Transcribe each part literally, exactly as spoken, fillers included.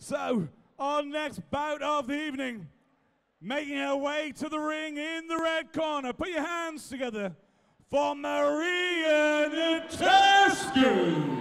So, our next bout of the evening, making her way to the ring in the red corner. Put your hands together for Maria Nitescu.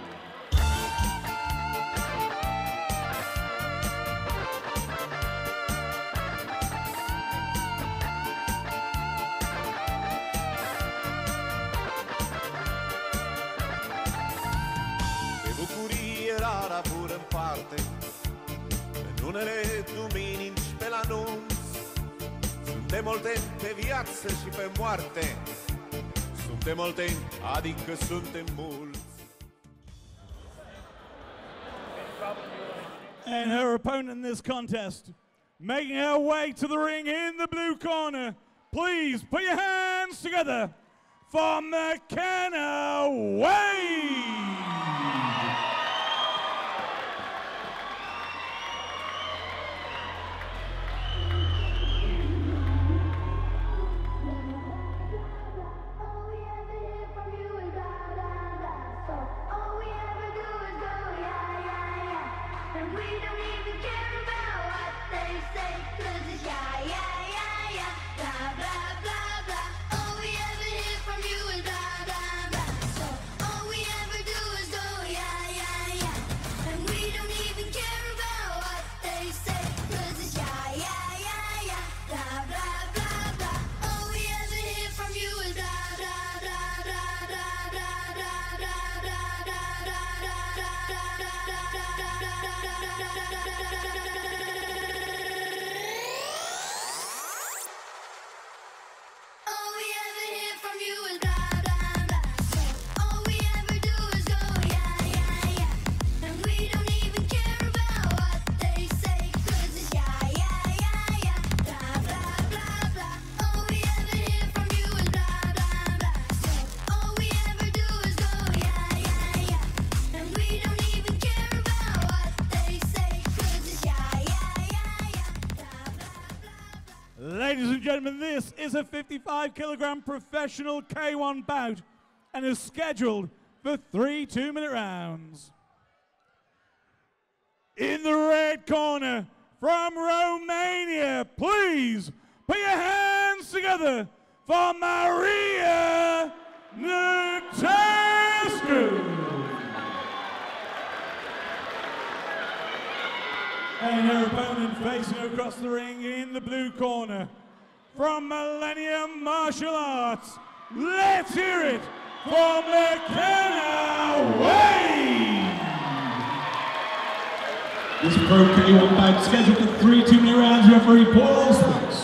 E bucurie rara pure în parte, în unele duminici pe l'anunț. Suntem molteni pe viață și pe moarte, suntem molteni, adică suntem mulți. And her opponent in this contest, making her way to the ring in the blue corner. Please put your hands together for Mckenna Wade. Ladies and gentlemen, this is a fifty-five kilogram professional K one bout and is scheduled for three two-minute rounds. In the red corner, from Romania, please put your hands together for Maria Nitescu. And her opponent facing across the ring in the blue corner. From Millennium Martial Arts, let's hear it for Mckenna Wade! This Pro K one bout scheduled for three two-minute rounds. Referee Paul Spence.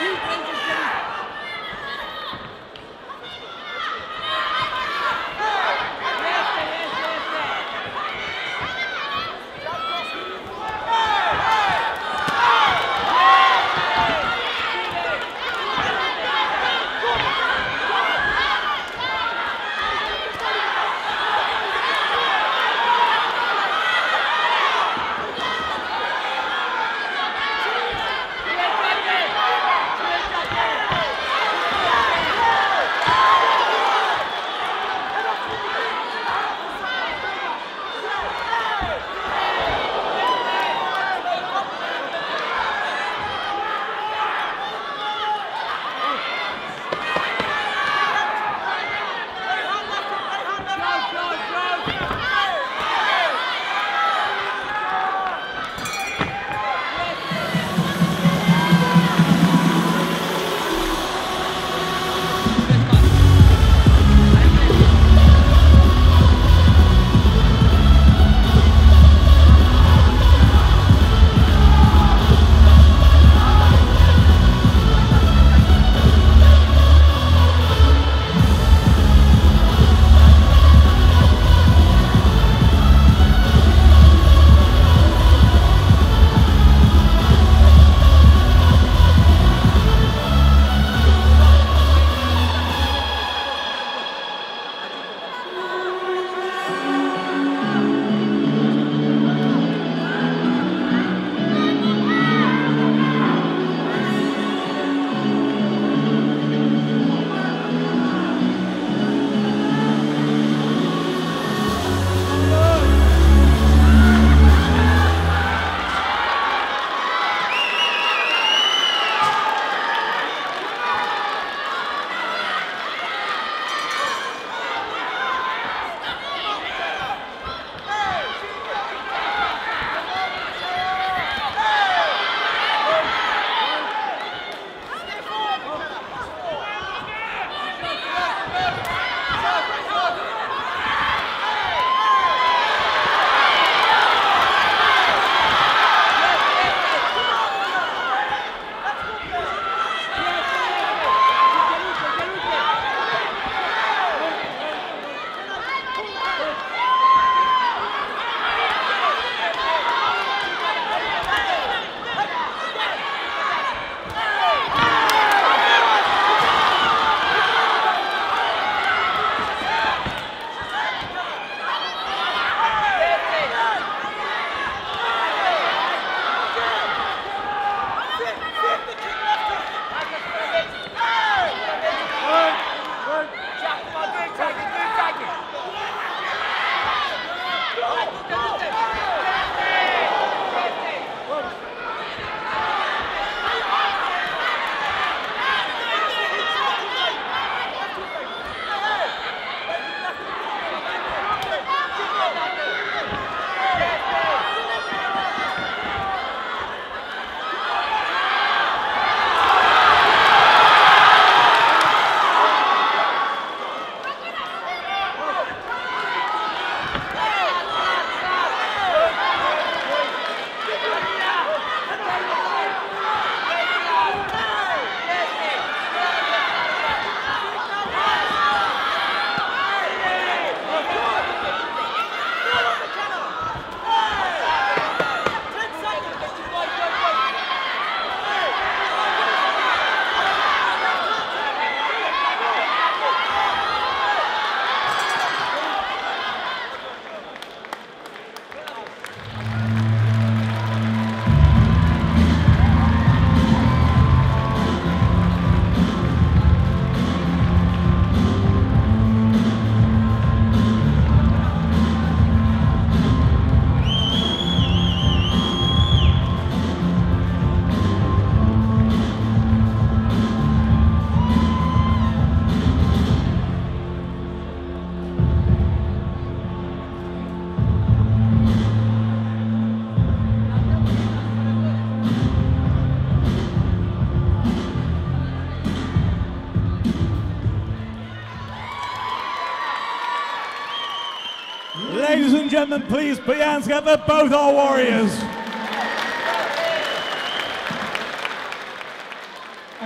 Ladies and gentlemen, please put your hands together, both our warriors.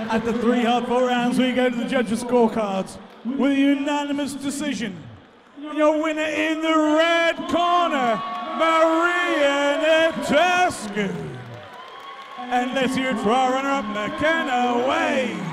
At the three hard four rounds, we go to the judges' scorecards with a unanimous decision. Your winner in the red corner, Maria Nitescu. And let's hear it for our runner-up, Mckenna Way.